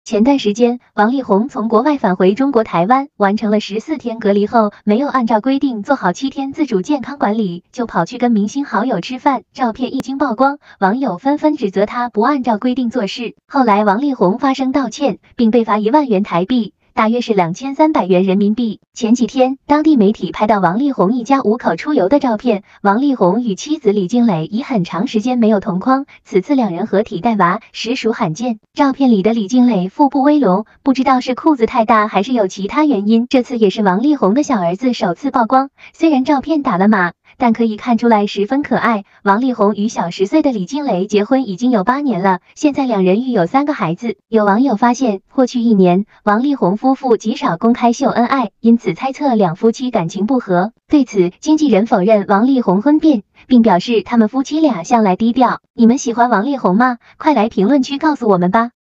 前段时间，王力宏从国外返回中国台湾，完成了14天隔离后，没有按照规定做好7天自主健康管理，就跑去跟明星好友吃饭。照片一经曝光，网友纷纷指责他不按照规定做事。后来，王力宏发声道歉，并被罚1万元台币。大约是2300元人民币。前几天，当地媒体拍到王力宏一家5口出游的照片。王力宏与妻子李静蕾已很长时间没有同框，此次两人合体带娃，实属罕见。照片里的李静蕾腹部微隆，不知道是裤子太大还是有其他原因。这次也是王力宏的小儿子首次曝光，虽然照片打了码，但可以看出来十分可爱。王力宏与小10岁的李静蕾结婚已经有8年了，现在两人育有3个孩子。有网友发现，过去1年，王力宏夫妇极少公开秀恩爱，因此猜测两夫妻感情不和。对此，经纪人否认王力宏婚变，并表示他们夫妻俩向来低调。你们喜欢王力宏吗？快来评论区告诉我们吧。